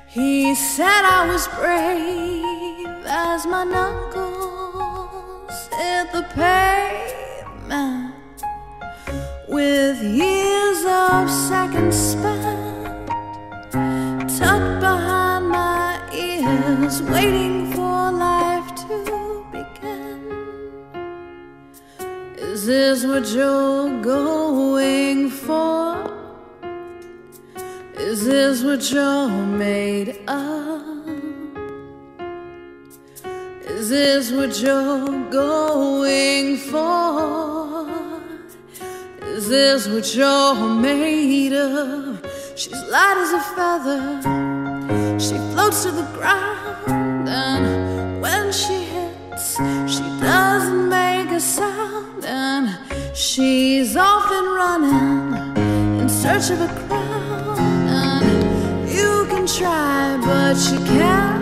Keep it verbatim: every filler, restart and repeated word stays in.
He said I was brave as my knuckles hit the pavement, with years of seconds spent tucked behind my ears, waiting for life to begin. Is this what you're going for? Is this what you're made of? Is this what you're going for? Is this what you're made of? She's light as a feather, she floats to the ground, and when she hits, she doesn't make a sound. And she's off and running in search of a crowd. Try, but she can't